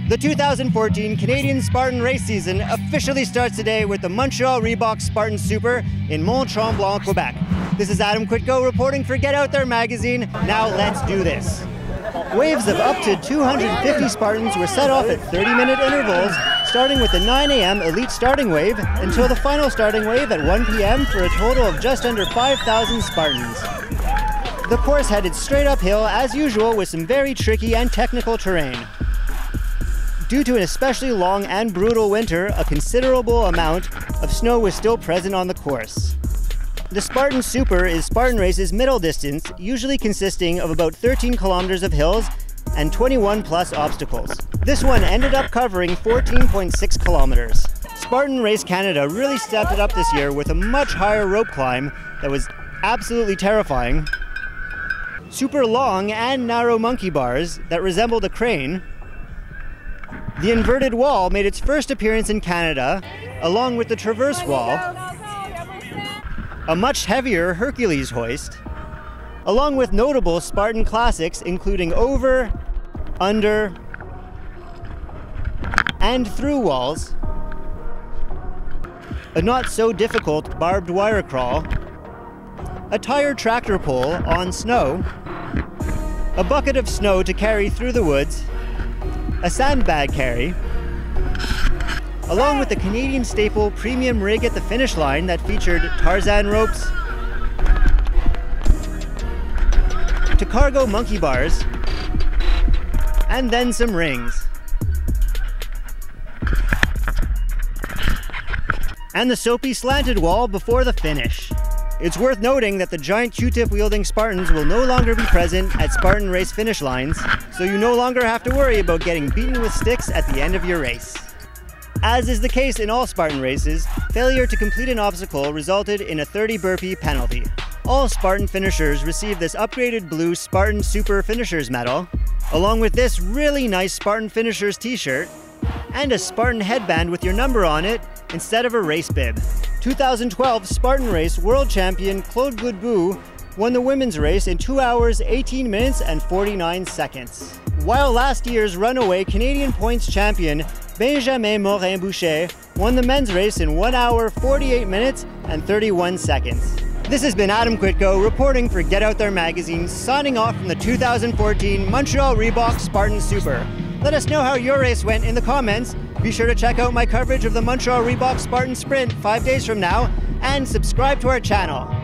The 2014 Canadian Spartan race season officially starts today with the Montreal Reebok Spartan Super in Mont-Tremblant, Quebec. This is Adam Quitko reporting for Get Out There magazine. Now let's do this. Waves of up to 250 Spartans were set off at 30-minute intervals, starting with the 9 a.m. elite starting wave until the final starting wave at 1 p.m. for a total of just under 5,000 Spartans. The course headed straight uphill as usual with some very tricky and technical terrain. Due to an especially long and brutal winter, a considerable amount of snow was still present on the course. The Spartan Super is Spartan Race's middle distance, usually consisting of about 13 kilometers of hills and 21 plus obstacles. This one ended up covering 14.6 kilometers. Spartan Race Canada really stepped it up this year with a much higher rope climb that was absolutely terrifying, super long and narrow monkey bars that resembled a crane. The inverted wall made its first appearance in Canada, along with the traverse wall, a much heavier Hercules hoist, along with notable Spartan classics including over, under, and through walls, a not so difficult barbed wire crawl, a tire tractor pull on snow, a bucket of snow to carry through the woods, a sandbag carry, along with the Canadian staple premium rig at the finish line that featured Tarzan ropes, to cargo monkey bars, and then some rings. And the soapy slanted wall before the finish. It's worth noting that the giant Q-tip wielding Spartans will no longer be present at Spartan race finish lines, so you no longer have to worry about getting beaten with sticks at the end of your race. As is the case in all Spartan races, failure to complete an obstacle resulted in a 30 burpee penalty. All Spartan finishers receive this upgraded blue Spartan Super Finishers medal, along with this really nice Spartan Finishers t-shirt, and a Spartan headband with your number on it instead of a race bib. 2012 Spartan Race World Champion Claude Godbout won the women's race in 2 hours, 18 minutes and 49 seconds. While last year's runaway Canadian points champion Benjamin Morin-Boucher won the men's race in 1 hour, 48 minutes and 31 seconds. This has been Adam Quitko reporting for Get Out There magazine, signing off from the 2014 Montreal Reebok Spartan Super. Let us know how your race went in the comments. Be sure to check out my coverage of the Montreal Reebok Spartan Sprint 5 days from now and subscribe to our channel.